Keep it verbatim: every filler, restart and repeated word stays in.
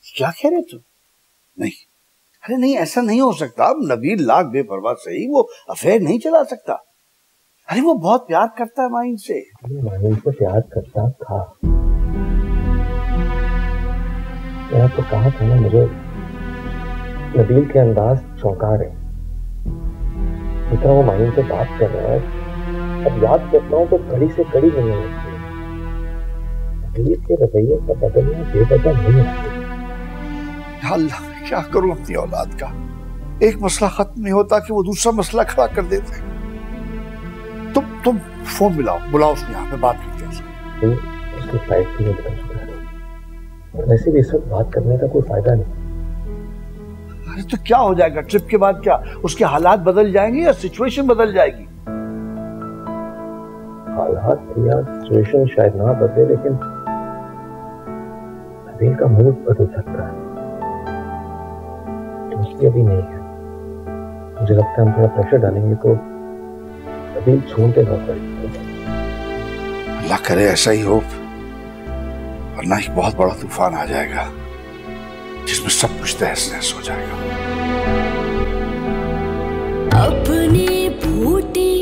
क्या कह रहे तुम? नहीं, अरे नहीं, ऐसा नहीं हो सकता। अब नबील लाख बेपरवाह सही, वो अफेयर नहीं चला सकता। अरे वो बहुत प्यार करता है माइन से। माइन से प्यार करता था। मैंने तो कहा था ना, मुझे नबील के अंदाज चौंका रहे। जितना वो माइन से बात कर रहा है, अब याद करता हूँ तो कड़ी से कड़ी नहीं लगती। नबील के रवैये का बदलना बेवजह नहीं है। अल्लाह, मैं क्या करूं अपनी औलाद का? एक मसला खत्म नहीं होता कि वो दूसरा मसला खड़ा कर देते हैं। तुम तुम फोन मिलाओ, बुलाओ उसको यहाँ पे, बात करते हैं उसको। उसकी फ्लाइट भी नहीं निकल चुका है। वैसे भी इस वक्त बात करने का कोई फायदा नहीं। अरे तो क्या हो जाएगा ट्रिप के बाद? क्या उसके हालात बदल जाएंगे या सिचुएशन बदल जाएगी? हालात या सिचुएशन शायद ना बदले, लेकिन नबील का मूड बदल सकता है। दोस्ती अभी नहीं है। मुझे लगता है हम थोड़ा प्रेशर डालेंगे तो नबील छोड़ते ना पड़ेगा। अल्लाह करे ऐसा ही हो, वरना एक बहुत बड़ा तूफान आ जाएगा जिसमें सब कुछ तहस नहस हो जाएगा। अपनी फूटी